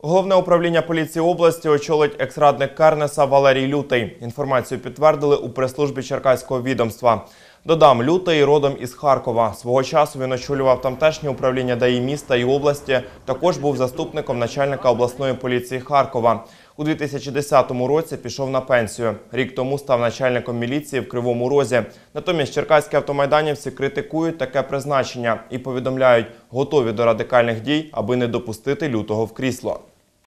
Головне управління поліції області очолить екс-радник Кернеса Валерій Лютий. Інформацію підтвердили у прес-службі Черкаського відомства. Додам, Лютий родом із Харкова. Свого часу він очолював тамтешнє управління ДАІ міста і області. Також був заступником начальника обласної поліції Харкова. У 2010 році пішов на пенсію. Рік тому став начальником міліції в Кривому Розі. Натомість черкаські автомайданівці критикують таке призначення і повідомляють, готові до радикальних дій, аби не допустити Лютого в крісло.